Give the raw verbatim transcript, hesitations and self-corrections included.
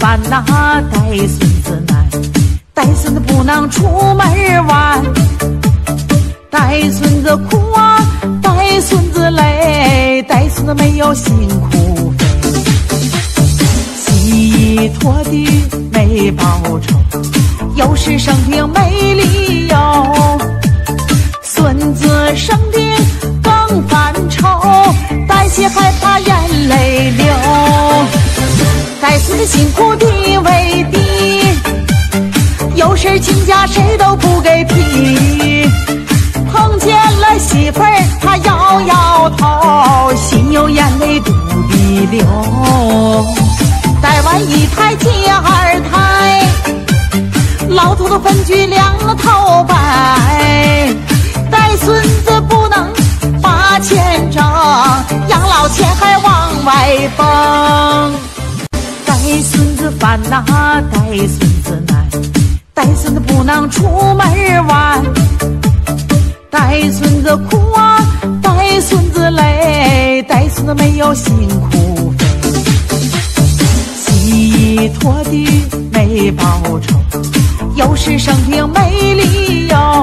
烦呐，带孙子难，带孙子不能出门玩，带孙子苦啊，带孙子累，带孙子没有辛苦费，洗衣拖地没报酬，有时生病没理由，孙子生病更犯愁，带些害怕眼泪流，带孙子辛苦地为地，有事请假谁都不给批，碰见了媳妇儿他摇摇头，心有眼泪肚里流，带完一胎接二胎，老头子分居两头白，带孙子不能把钱挣，养老钱还往外蹦，带孙子烦呐，带孙子难，带孙子不能出门玩，带孙子苦啊，带孙子累，带孙子没有辛苦费，洗衣拖地没报酬，有时生病没理由，